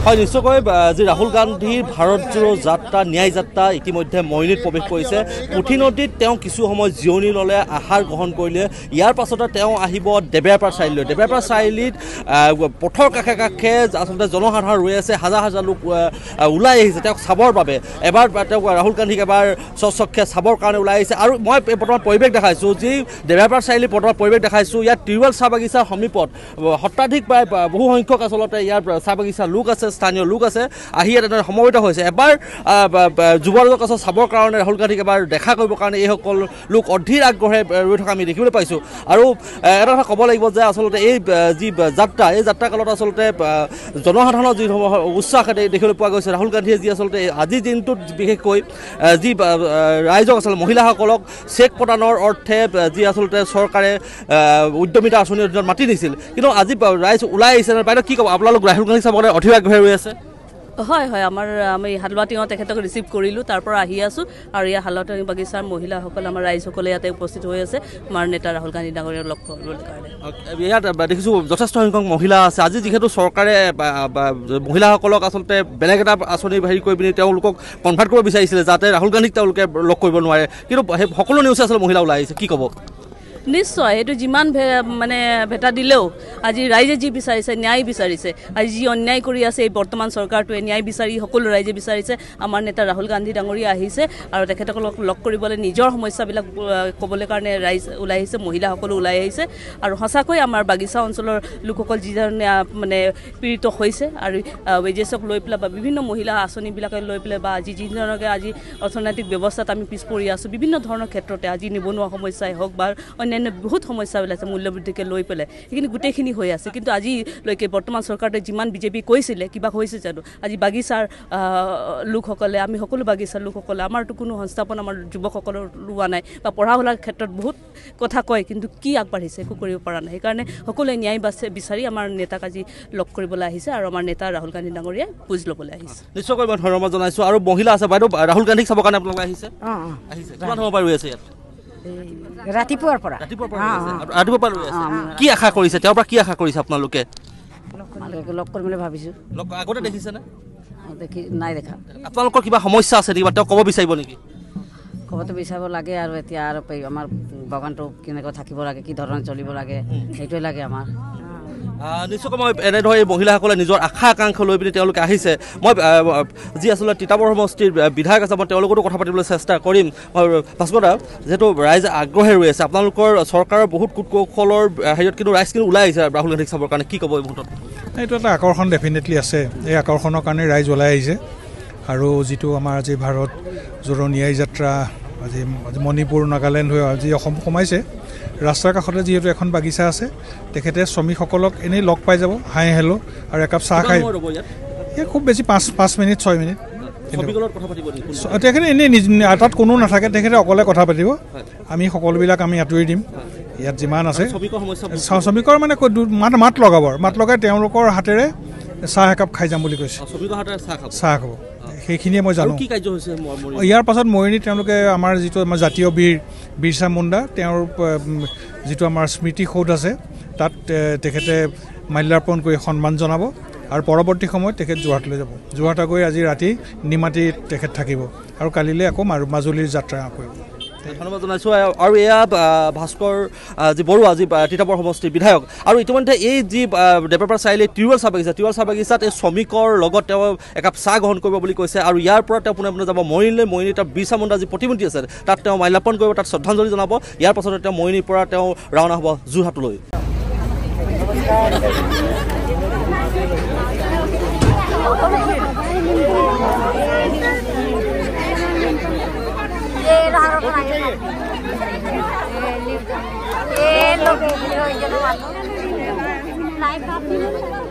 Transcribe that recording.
হয় নিশ্চয়কৈ যি ৰাহুল গান্ধীৰ ভাৰত জোড়ো যাত্ৰা ন্যায় যাত্ৰা ইতিমধ্যে মইনিত প্ৰৱেশ কৰিছে পুঠি নদীত তেওঁ কিছু সময় জিৰণি ল'লে আহাৰ গ্ৰহণ কৰিলে ইয়াৰ পাছতে তেওঁ আহিব দেবেৰপাৰা চাৰিআলিলৈ দেবেৰপাৰা চাৰিআলিত পথৰ কাষে কাষে আচলতে জনসাধাৰণ ৰৈ আছে হাজাৰ হাজাৰ লোক ওলাই আহিছে তেওঁক চাবৰ বাবে এবাৰ তেওঁক ৰাহুল গান্ধীক এবাৰ স্বচক্ষে চাবৰ কাৰণে ওলাই আহিছে আৰু মই বৰ্তমান পৰিৱেশ দেখাইছোঁ যি দেবেৰপাৰা চাৰিআলিৰ বৰ্তমান পৰিৱেশ দেখাইছোঁ ইয়াত টিউবেল চাহ বাগিচাৰ সমীপত শতাধিক প্ৰায় বহু সংখ্যক আচলতে ইয়াৰ চাহ বাগিচাৰ লোক আছে স্থানীয় লোক আছে আহি ইয়াত সমবেত হৈছে এবাৰ যুৱৰাজক আচলতে চাবৰ কাৰণে ৰাহুল গান্ধীক এবাৰ দেখা কৰিবৰ কাৰণে এইসকল লোক অধীৰ আগ্ৰহে ৰৈ থকা আমি দেখিবলৈ পাইছোঁ আৰু এটা কথা ক'ব লাগিব যে আচলতে এই যি যাত্ৰা এই যাত্ৰাকালত আচলতে জনসাধাৰণৰ যি উৎসাহ দেখিবলৈ পোৱা গৈছে ৰাহুল গান্ধীয়ে যি আচলতে আজিৰ দিনটোত বিশেষকৈ যি ৰাইজক আচলতে মহিলাসকলক চেক প্ৰদানৰ অৰ্থে যি আচলতে চৰকাৰে উদ্যমিতা আঁচনিৰ অধীনত মাতি দিছিল কিন্তু আজি ৰাইজ ওলাই আহিছে বাইদেউ কি ক'ব আপোনালোক ৰাহুল গান্ধীক চাবৰ কাৰণে অধীৰ আগ্ৰহে ৰৈ আছে হয় হয় আমি হালৱাটিঙত তেখেতক ৰিচিভ কৰিলোঁ তাৰ পৰা আহি আছোঁ আৰু ইয়াৰ হালৱাটিং বাগিচাৰ মহিলাসকল আমাৰ ৰাইজসকলে ইয়াতে উপস্থিত হৈ আছে আমাৰ নেতা ৰাহুল গান্ধী ডাঙৰীয়াক লগ কৰিবলৈ কাৰণে ইয়াত দেখিছোঁ যথেষ্ট সংখ্যক মহিলা আছে আজি যিহেতু চৰকাৰে মহিলাসকলক আচলতে বেলেগ এটা আঁচনি হেৰি কৰি পিনি তেওঁলোকক কনভাৰ্ট কৰিব বিচাৰিছিলে যাতে ৰাহুল গান্ধীক তেওঁলোকে লগ কৰিব নোৱাৰে কিন্তু সকলো নিউজে আচলতে মহিলা ওলাই আহিছে কি ক'ব নিশ্চয় এইটো যিমান মানে ভেটা দিলেও আজি ৰাইজে যি বিচাৰিছে ন্যায় বিচাৰিছে আজি যি অন্যায় কৰি আছে এই বৰ্তমান চৰকাৰটোৱে ন্যায় বিচাৰি সকলো ৰাইজে বিচাৰিছে আমাৰ নেতা ৰাহুল গান্ধী ডাঙৰীয়া আহিছে আৰু তেখেতসকলক লগ কৰিবলৈ নিজৰ সমস্যাবিলাক ক'বলৈ কাৰণে ৰাইজ ওলাই আহিছে মহিলাসকলো ওলাই আহিছে আৰু সঁচাকৈ আমাৰ বাগিচা অঞ্চলৰ লোকসকল যিজনে মানে পীড়িত হৈছে আৰু ৱেজেছক লৈ পেলাই বা বিভিন্ন মহিলা আঁচনিবিলাকে লৈ পেলাই বা আজি যিজনকে আজি অৰ্থনৈতিক ব্যৱস্থাত আমি পিছ পৰি আছোঁ বিভিন্ন ধৰণৰ ক্ষেত্ৰতে আজি নিবনুৱা সমস্যাই হওক বা অন্যান্য বহুত সমস্যাবিলাক আছে মূল্যবৃদ্ধিকে লৈ পেলাই সেইখিনি গোটেইখিনি হৈ আছে কিন্তু আজিলৈকে বৰ্তমান চৰকাৰটোৱে যিমান বিজেপি কৈছিলে কিবা হৈছে জানো আজি বাগিচাৰ লোকসকলে আমি সকলো বাগিচাৰ লোকসকলে আমাৰতো কোনো সংস্থাপন আমাৰ যুৱকসকলৰ লোৱা নাই বা পঢ়া শুনাৰ ক্ষেত্ৰত বহুত কথা কয় কিন্তু কি আগবাঢ়িছে একো কৰিব পৰা নাই সেইকাৰণে সকলোৱে ন্যায় বিচাৰি আমাৰ নেতাক আজি লগ কৰিবলৈ আহিছে আৰু আমাৰ নেতা ৰাহুল গান্ধী ডাঙৰীয়াই বুজ ল'বলৈ আহিছে নিশ্চয়কৈ মই ধন্যবাদ জনাইছোঁ আৰু মহিলা আছে বাইদেউ ৰাহুল গান্ধীক চাবৰ কাৰণে আপোনালোকে আহিছে কিমান সময় পাৰ হৈ আছে ইয়াত ৰাতিপুৱাৰ পৰা কি আশা কৰিছে তেওঁৰ পৰা কি আশা কৰিছে আপোনালোকে লগ কৰিম বুলি ভাবিছোঁ আগতে দেখিছেনে দেখি নাই দেখা আপোনালোকৰ কিবা সমস্যা আছে নেকি বা তেওঁ ক'ব বিচাৰিব নেকি ক'বতো বিচাৰিব লাগে আৰু এতিয়া আৰু আমাৰ বাগানটো কেনেকৈ থাকিব লাগে কি ধৰণে চলিব লাগে সেইটোৱে লাগে আমাৰ নিশ্চয়কৈ মই এনেদৰে এই মহিলাসকলে নিজৰ আশা আকাংক্ষা লৈ পিনি তেওঁলোকে আহিছে মই যি আচলতে তিতাবৰ সমষ্টিৰ বিধায়ক আছে মই তেওঁলোকতো কথা পাতিবলৈ চেষ্টা কৰিম ভাস্কৰদা যিহেতু ৰাইজে আগ্ৰহে ৰৈ আছে আপোনালোকৰ চৰকাৰৰ বহুত কূটকৌশলৰ হেৰিয়ত কিন্তু ৰাইজ কিন্তু ওলাই আহিছে ৰাহুল গান্ধীক চাবৰ কাৰণে কি ক'ব এই মুহূৰ্তত এইটো এটা আকৰ্ষণ ডেফিনেটলি আছে এই আকৰ্ষণৰ কাৰণে ৰাইজ ওলাই আহিছে আৰু যিটো আমাৰ আজি ভাৰত জোড়ো ন্যায় যাত্ৰা আজি মণিপুৰ নাগালেণ্ড হৈ আজি অসম সোমাইছে ৰাস্তাৰ কাষতে যিহেতু এখন বাগিচা আছে তেখেতে শ্ৰমিকসকলক এনেই লগ পাই যাব হাই হেল্ল' আৰু একাপ চাহ খাই এই খুব বেছি 5 মিনিট 6 মিনিট তেখেতে এনেই তাত কোনো নাথাকে তেখেতে অকলে কথা পাতিব আমি সকলোবিলাক আমি আঁতৰি দিম ইয়াত যিমান আছে শ্ৰমিকৰ মানে মাত লগাব মাত লগাই তেওঁলোকৰ হাতেৰে চাহ একাপ খাই যাম বুলি কৈছে চাহ খাব সেইখিনিয়ে মই জানো ইয়াৰ পাছত মৰিনী তেওঁলোকে আমাৰ যিটো আমাৰ জাতীয় বীৰ বিৰছা মুণ্ডা তেওঁৰ যিটো আমাৰ স্মৃতি সৌধ আছে তাত তেখেতে মাল্যাৰ্পণ কৰি সন্মান জনাব আৰু পৰৱৰ্তী সময়ত তেখেত যোৰহাটলৈ যাব যোৰহাট গৈ আজি ৰাতি নিমাতীত তেখেত থাকিব আৰু কালিলৈ আকৌ মাজুলীৰ যাত্ৰা কৰিব ধন্যবাদ জনাইছোঁ আৰু এয়া ভাস্কৰ যি বড়ো আজি তিতাবৰ সমষ্টিৰ বিধায়ক আৰু ইতিমধ্যে এই যি দেবেৰপাৰা চাৰিআলি টিউবেল চাহ বাগিচাত এই শ্ৰমিকৰ লগত তেওঁ একাপ চাহ গ্ৰহণ কৰিব বুলি কৈছে আৰু ইয়াৰ পৰা তেওঁ পোনে পোনে যাব মৰিনী তাত বিৰছা মুণ্ডা যি প্ৰতিমূৰ্তি আছে তাত তেওঁ মাল্যাৰ্পণ কৰিব তাত শ্ৰদ্ধাঞ্জলি জনাব ইয়াৰ পাছতে তেওঁ মৰিনীৰ পৰা তেওঁ ৰাওনা হ'ব যোৰহাটলৈ ये लोग